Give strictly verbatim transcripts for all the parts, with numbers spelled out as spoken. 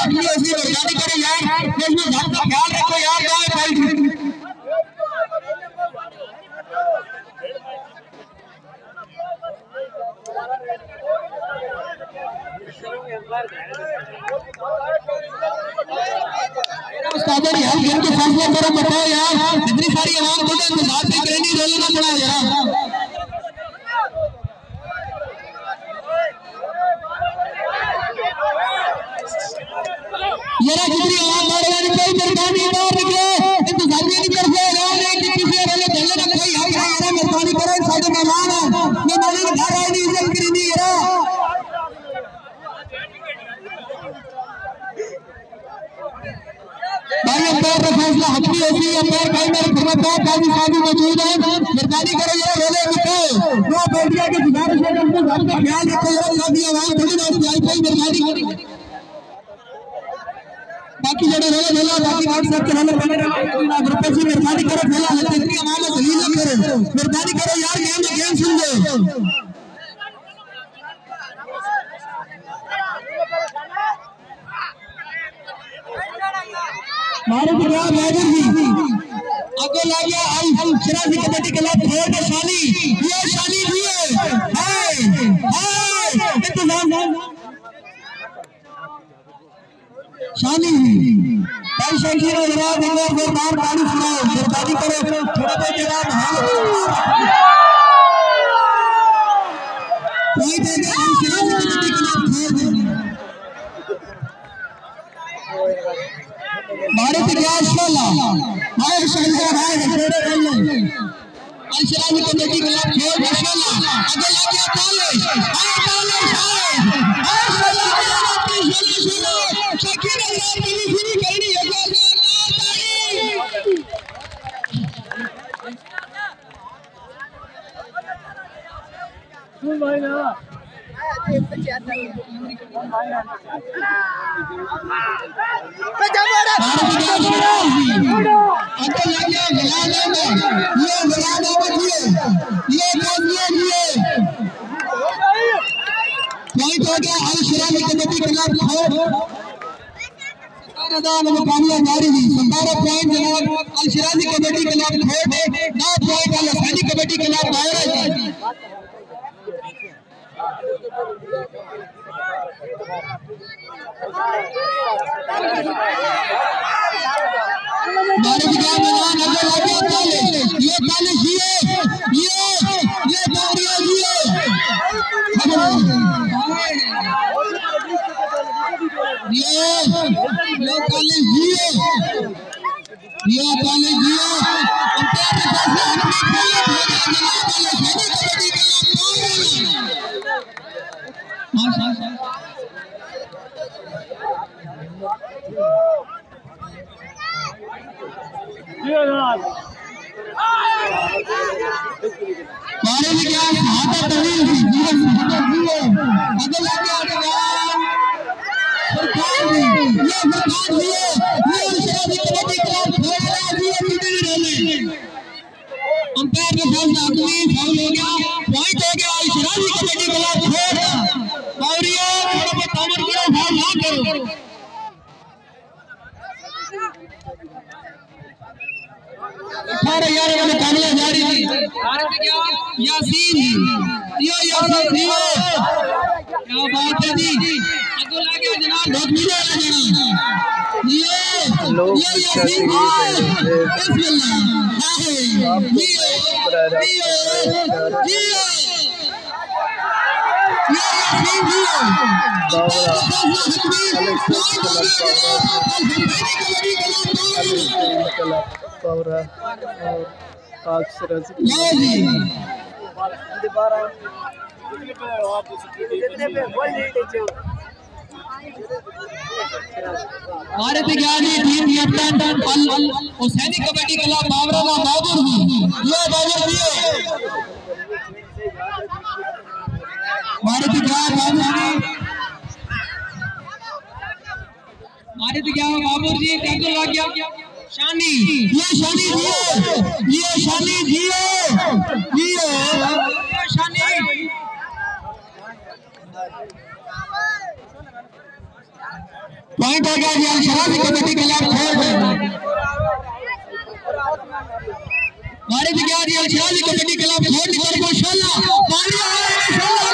अपनी उसकी निगरानी करो यार, इसमें ध्यान का ख्याल रखो यार। उस्ताद यार गेम के फैसला करो, बताओ यार, इतनी सारी आवाम को इंतजार पे ग्रैंडी रोल ना पड़ा यार। यार कितनी आवाम मार रहा है, कोई मेहरबानी बाहर निकले, इंतजार नहीं करते यार, एक किसी रोले चलने का कोई हक नहीं है। मेहरबानी करो, सारे मेहमान है, मेहमान ने घर आए नहीं, इज्जत करी नहीं यार। भाई अंपायर का फैसला हटनी होती है। अंपायर भाई मेरे खिलाफ काजी साहब मौजूद है, मेहरबानी करो यार, रोले रुको, वो बेटिया के गुजारिश है, उनको घर का ख्याल रखो यार। काजी आवाम थोड़ी ना जाए, कोई मेहरबानी करो। बाकी जड़े रोले रोला बाकी व्हाट्सएप के रोले बने रहो ना, ग्रुप से मेहरबानी करो, फैला है इतनी आवाम में जलील ना करो, मेहरबानी करो यार, गेम में गेम सुन लो। मारो तो क्या राजन जी आगे ला गया, आई शराजी कबड्डी क्लब थर्ड शाली, ये शाली जी है, हाय हाय इंतजाम शाली भाई शकीर और जनाब एक बार जोरदार ताली सुनाओ, मेहरबानी करो थोड़ा बहुत जनाब हाल कोई दे दे शराजी कबड्डी क्लब थर्ड भारत क्या शाला हाय शंकर हाय तेरे रल्ले अलशराजी कमेटी क्लब खेल माशाल्लाह आगे ला गया तालिश हाय तालिश हाय हाय शाला की शाला शाला शकीर अल्लाह मिली फिरी करनी है ताली सुन भाई ना मुकाबला जारी थी, सतारह पॉइंट जनाब अलशराजी कबड्डी क्लब थर्ड, नौ पॉइंट अलसैनी कबड्डी क्लब बारह। मारे बिना मैदान आगे लगे तालिश, ये तालिश ये ये ये बावरिया ये ये ये तालिश ये ये तालिश ये अंपायर के फैसला हटने को मारे में क्या हाथ तवील थी जीवन सुंदर जी है अगल आगे आगे सरकार जी ये सरकार जी ये अलशराजी कबड्डी क्लब थोड़ा जी मीटिंग रहने अंपायर का फैसला अगली फाउल हो गया, पॉइंट हो गया अलशराजी कबड्डी क्लब थोड़ा बावरिया थोड़ा बहुत अमर करो, फाउल ना करो। अठारह ग्यारह का मुकाबला जारी थी, भारत में क्या यासीन यो यासीन यो क्या बात है जी आगे ला गया जनाब बहुत मजा आ जनाब यो यो यासीन बिस्मिल्लाह हाय यो यो यो यासीन यो पावरा और अक्सर भारत ज्ञानी टीम कैप्टन हुसैनी कबड्डी क्लब बाबरा व बाबर जी ये बाबर जी भारत ज्ञान बाबर भारत ज्ञान बाबर जी टैकल लग गया शानी ये शानी जियो ये शानी जियो जियो ये शानी पॉइंट हो गया जी शराबी कमेटी के खिलाफ मारे भी क्या जी शराबी कमेटी के खिलाफ छोड़ दी पर माशाल्लाह मारी माशाल्लाह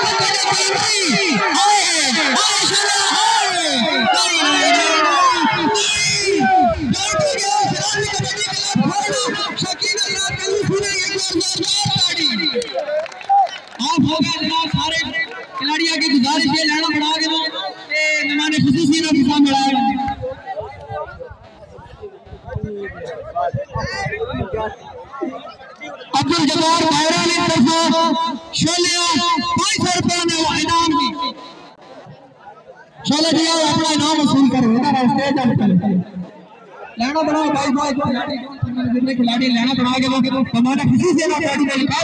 आप होगा जनाब सारे खिलाड़ियों की गुजारिश है लाना बढ़ा के मेहमान खुसूसी ना किसान मिलाया अब्दुल जब्बार भाईरा ने तरफों शोले पाँच सौ रुपये में इनाम की शोले जी आओ अपना इनाम वसूल करो इधर आओ स्टेज पर लेना बढ़ाओ भाई भाई जितने खिलाड़ी लेना बढ़ा के वो हमारा खुशी से ना खिलाड़ी में लिखा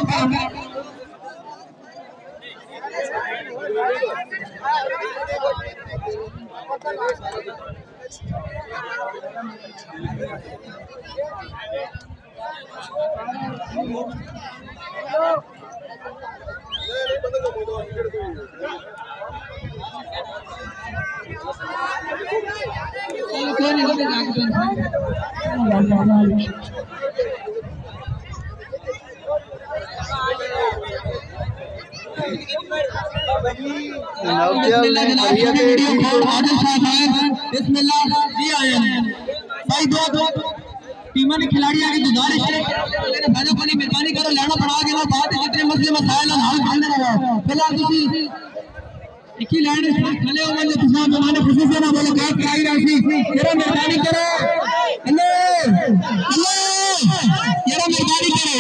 टीमों ने खिलाड़ी आगे गुजारिश है मेहरबानी करो लेना पड़ा के बात है जितने मसले मसाइल हल करने लगा फिलहाल तुसी एक ही लाइन खड़े हो वाले किसान मेहमान खुशी से ना बोलो क्या क्या राशि जरा मेहरबानी करो हेलो हेलो जरा मेहरबानी करो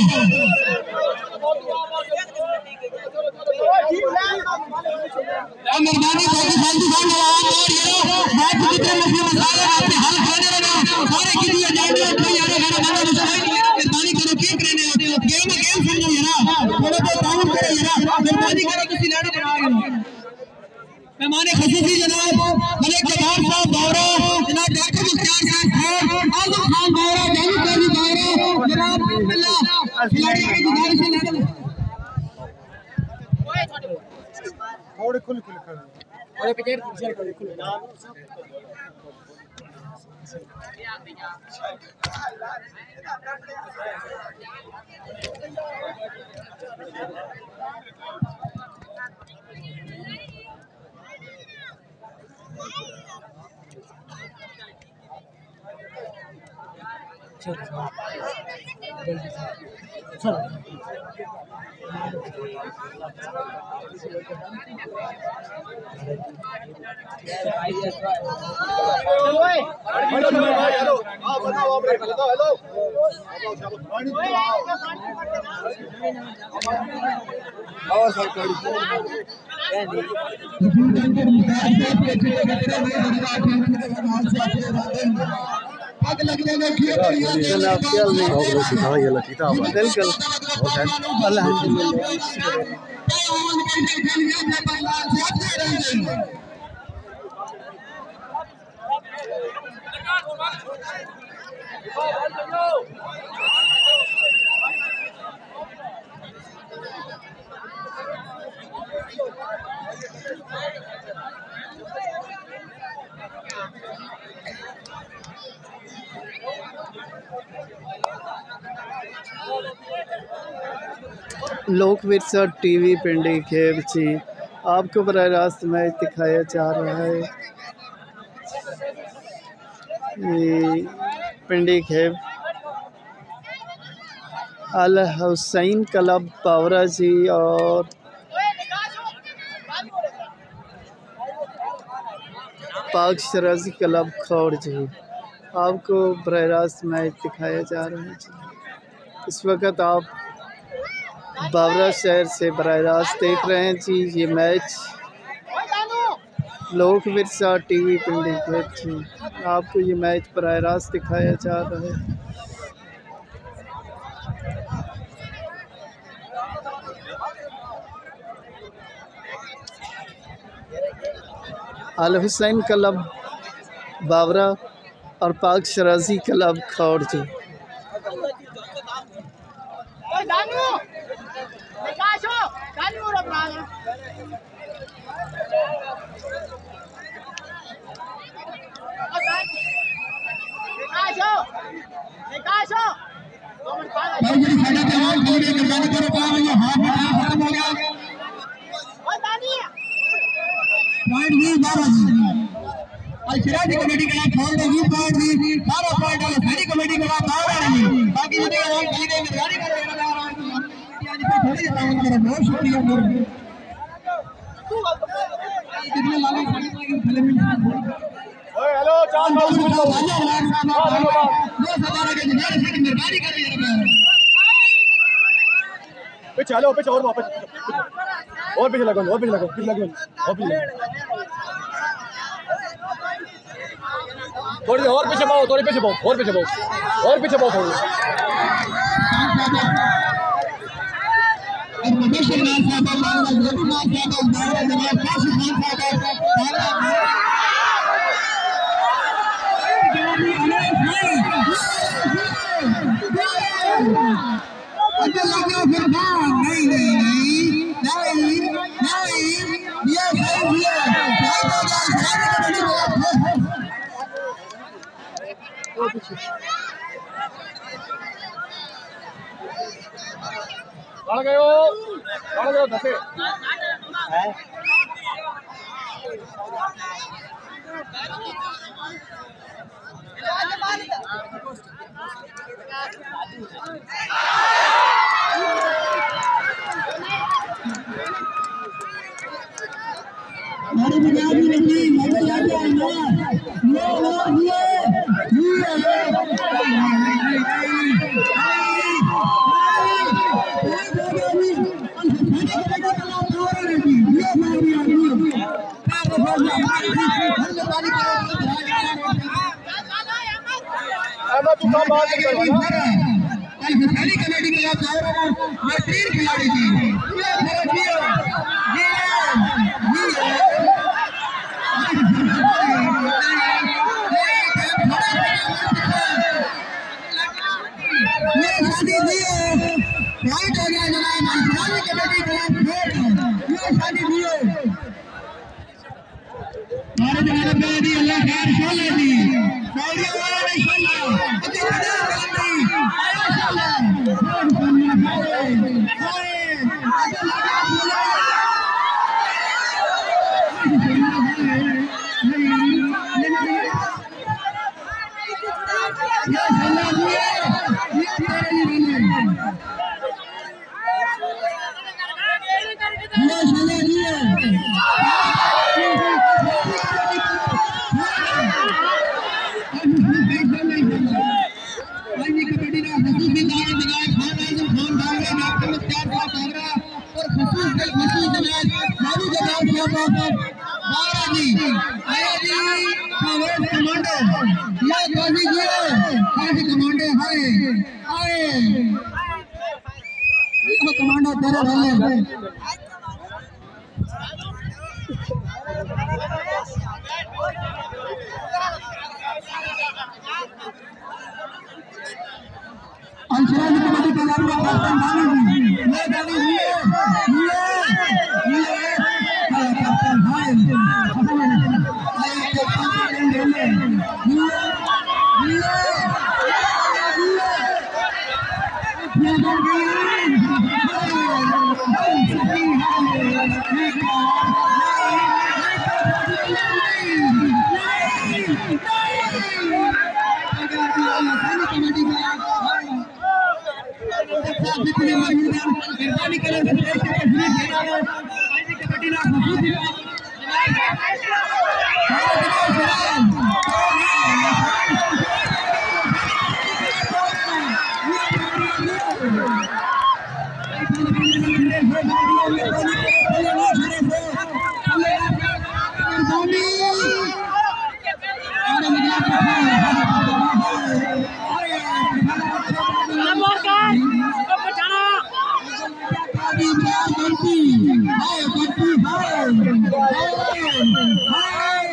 मेहरबानी करके फालतू खान आवाज और ये बात जितने मसले मसाइल आपने हल करने लगा सारे की दिया जाएंगे तो यार मेरा बड़ा मुश्किल मेहरबानी करो क्या करने होते हो गेम गेम समझो यार थोड़ा बहुत काम करो यार मेहरबानी करो किसी लड़े बना के मेहमान खुसूसी जनाब मलिक जब्बार साहब बावरा जनाब डॉक्टर मुख्तार साहब आजम खान बावरा जानी काजी बावरा जनाब अल्लाह खिलाड़ी की गुजारिश है थोड़े खुल खुल खड़े और पिकेट शेयर कर खुल चल चल आग लगने में क्यों जनाब क्या नहीं हो रहा सीधा ये लकीता अब बिल्कुल अल्हम्दुलिल्लाह लोक विरसा टीवी पिंडी खेब जी आपको बराह रास्त मैच दिखाया जा रहा है। ये पिंडी खेब अल हुसैन क्लब बावरा जी और पाक शराजी क्लब खौड़ जी आपको बराह रास्त मैच दिखाया जा रहा है जी। इस वक्त आप बावरा शहर से बराह रास्त देख रहे हैं जी। ये मैच लोक विरसा टीवी पिंडी खेब जी आपको ये मैच बराह रास्त दिखाया जा रहा है। अल हुसैन क्लब बावरा और पाक शराजी क्लब खौड़ जी भाई जी साढ़े जवान पूरे करने करो काम ये हाफ टाइम खत्म हो गया पॉइंट भी बारह जी और सिराज कमेटी का छोड़ देगी पॉइंट भी बारह पॉइंट वाले सारी कमेटी का बारह नहीं बाकी जो जवान खाली दे गाड़ी कर रहे हैं आज पे थोड़ी काम करो बहुत शुक्रिया कितने लागे खाली खेले में ओए हेलो चार बार पूछो राजा लाख साहब दो हजार के जनारे से मेहरबानी कर रही है पीछे हेलो पीछे और वापस और पीछे लगो और पीछे लगो पीछे लगो और पीछे थोड़ी और पीछे पाओ थोड़ी पीछे पाओ और पीछे पाओ और पीछे पाओ थोड़ी प्रोफेसर लाल साहब बांग्ला जरूर लाल साहब बांग्ला जनाब काशी खान साहब बांग्ला अच्छा लगा फिर बात नहीं नहीं नहीं नहीं नहीं ये सही है भाई तो जान सारी कमेटी बात बढ़ गए हो बढ़ गए हो दसे हैं हमारी बुनियादी नहीं मगर याद है ना ये ये ये तू काम बात नहीं करवा सारी कमेटी के साथ और मैं तीन खिलाड़ी थी ये मेरा जियो ये ये शादी जियो राइट हो गया जनाब सारी कमेटी के साथ ये शादी जियो हमारे जनाब कमेटी अल्लाह खैर सोले दी सऊदी वाला नहीं सोला अति बड़ा कमेटी माशाल्लाह बहुत सुंदर है हाय अति लगा बोला ये सोला ये ये तेरे लिए ये सोला ये कमांडो तेरे वाले अंशराज कमेटी के नाम में कैप्टन धानी जी ये धानी जी ये ये ये कैप्टन भाई ये कैप्टन ले ले ये मेहरबानी करें कमेटी ना खुशी